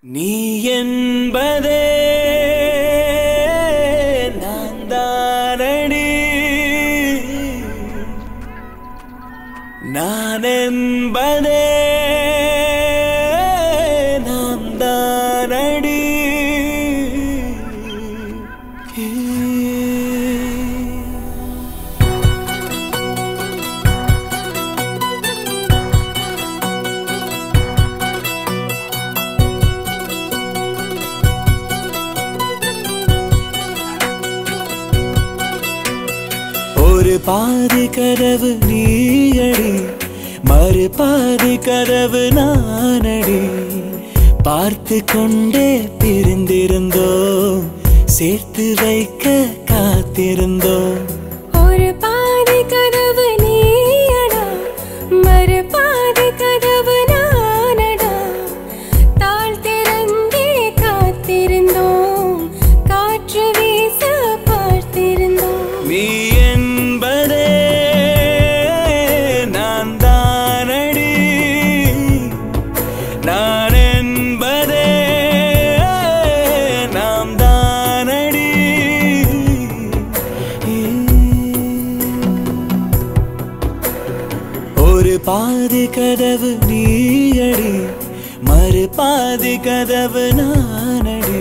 நீ என்பதே நான் தானடி, நான் என்பதே நான் தானடி. ஒரு பாதி கதவு நீயடி, மறு பாதி கதவு நானடி. பார்த்து கொண்டே பிரிந்திருந்தோம், சேர்த்து வைக்க காத்திருந்தோம். ஒரு பாதி கதவு நீயடா, மறு பாதி கதவு நானடா. தாழ் திறந்தே காத்திருந்தோம், காற்று வீச பார்த்திருந்தோம். நீ என்பதே நான் தானடி, நான் என்பதே நாம் தானடி. ஒரு பாதி கதவு நீயடி, மறு பாதி கதவு நானடி.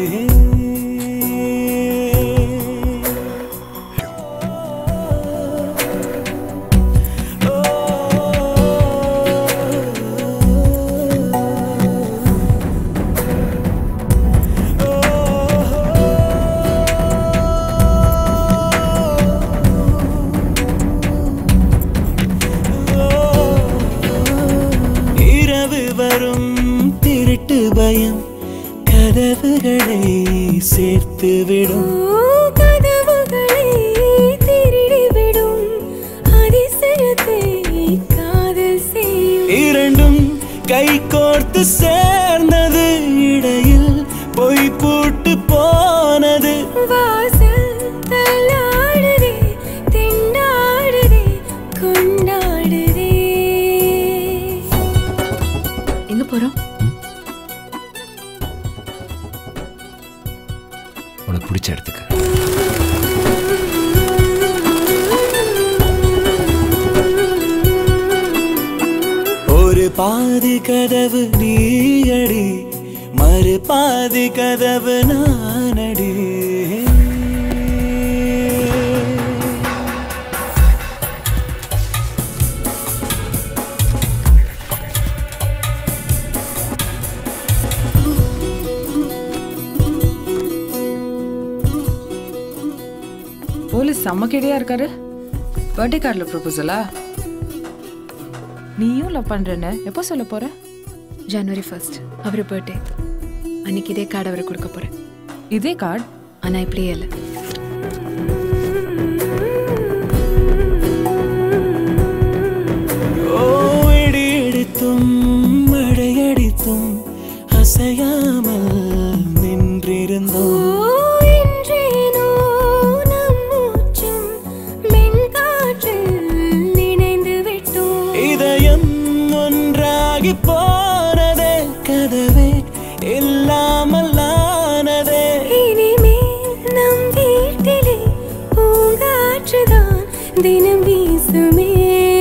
வரும் திருட்டு பயம் கதவுகளை சேர்த்து விடும், கதவுகளை திருடிவிடும். அதிசயத்தை காதல் செய்யும். இரண்டும் கை கோர்த்து சேர்ந்தது, இடையில் பொய் பூட்டு போனது. வாசல் தள்ளாடுதே, திண்டாடுதே, கொண்டாடுதே. எங்க போறோம்? உனக்கு பிடிச்ச இடத்துக்கு. ஒரு பாதி கதவு நீயடி, மறு பாதி கதவு நானடி. போலீஸ் செம்ம கேடியா இருக்காரு. பர்த்டே கார்டில் ப்ரொபோசலா? நீயும் லவ் பண்றேன்னு எப்போ சொல்ல போற? January 1st அவர் பர்த்டே அன்னைக்கு இதே கார்டு அவருக்கு கொடுக்க போறேன். இதே கார்டு? ஆனால் இப்படியே இல்லை. இடி இடித்தும் மழையடித்தும் அசையாமல் நின்றிருந்தோம். போனதே கதவே இல்லாமல் ஆனதே. இனிமேல் நம் வீட்டிலே பூங்காற்றுதான் தினம் வீசுமே.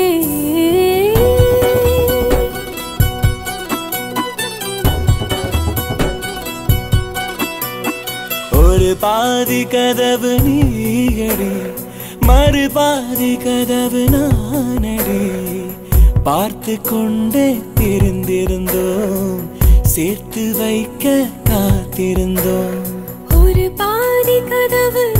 ஒரு பாதி கதவு நீயடி, மறு பாதி கதவு நானடி. பார்த்து கொண்டே பிரிந்திருந்தோம், சேர்த்து வைக்க காத்திருந்தோம். ஒரு பாதி கதவு